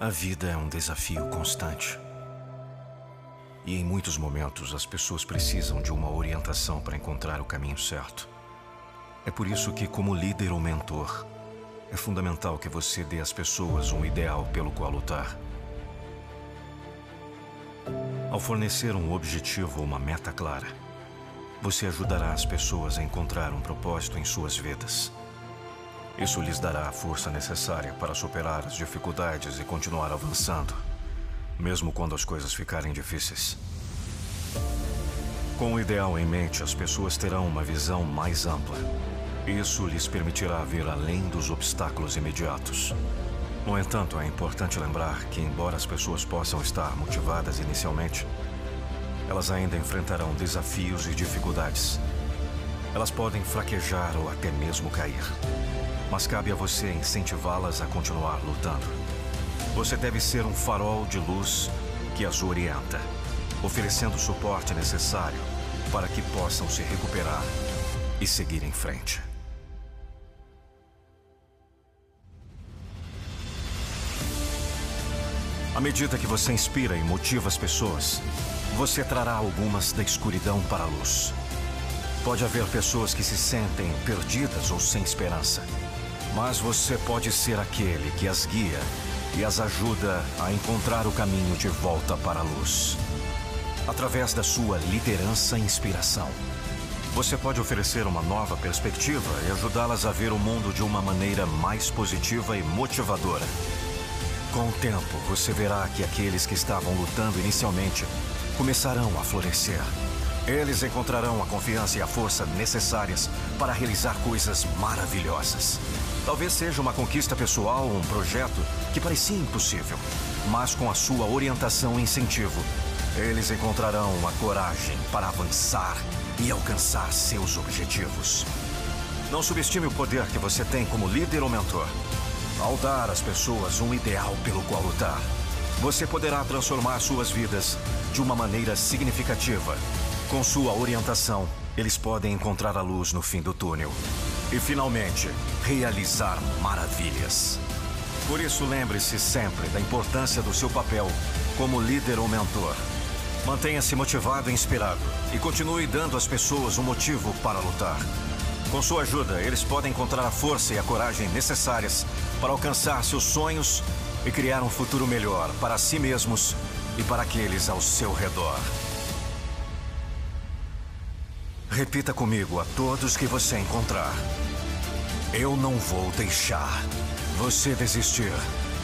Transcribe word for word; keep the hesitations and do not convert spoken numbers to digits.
A vida é um desafio constante. E em muitos momentos as pessoas precisam de uma orientação para encontrar o caminho certo. É por isso que, como líder ou mentor, é fundamental que você dê às pessoas um ideal pelo qual lutar. Ao fornecer um objetivo ou uma meta clara, você ajudará as pessoas a encontrar um propósito em suas vidas. Isso lhes dará a força necessária para superar as dificuldades e continuar avançando, mesmo quando as coisas ficarem difíceis. Com o ideal em mente, as pessoas terão uma visão mais ampla. Isso lhes permitirá ver além dos obstáculos imediatos. No entanto, é importante lembrar que, embora as pessoas possam estar motivadas inicialmente, elas ainda enfrentarão desafios e dificuldades. Elas podem fraquejar ou até mesmo cair. Mas cabe a você incentivá-las a continuar lutando. Você deve ser um farol de luz que as orienta, oferecendo o suporte necessário para que possam se recuperar e seguir em frente. À medida que você inspira e motiva as pessoas, você trará algumas da escuridão para a luz. Pode haver pessoas que se sentem perdidas ou sem esperança, mas você pode ser aquele que as guia e as ajuda a encontrar o caminho de volta para a luz. Através da sua liderança e inspiração, você pode oferecer uma nova perspectiva e ajudá-las a ver o mundo de uma maneira mais positiva e motivadora. Com o tempo, você verá que aqueles que estavam lutando inicialmente começarão a florescer. Eles encontrarão a confiança e a força necessárias para realizar coisas maravilhosas. Talvez seja uma conquista pessoal ou um projeto que parecia impossível, mas com a sua orientação e incentivo, eles encontrarão a coragem para avançar e alcançar seus objetivos. Não subestime o poder que você tem como líder ou mentor. Ao dar às pessoas um ideal pelo qual lutar, você poderá transformar suas vidas de uma maneira significativa. Com sua orientação, eles podem encontrar a luz no fim do túnel e, finalmente, realizar maravilhas. Por isso, lembre-se sempre da importância do seu papel como líder ou mentor. Mantenha-se motivado e inspirado e continue dando às pessoas um motivo para lutar. Com sua ajuda, eles podem encontrar a força e a coragem necessárias para alcançar seus sonhos e criar um futuro melhor para si mesmos e para aqueles ao seu redor. Repita comigo a todos que você encontrar: eu não vou deixar você desistir